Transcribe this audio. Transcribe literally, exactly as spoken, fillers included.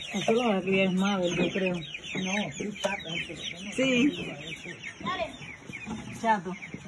Eso lo va a criar Mabel, yo creo. No, sí, chato. Sí. Chato.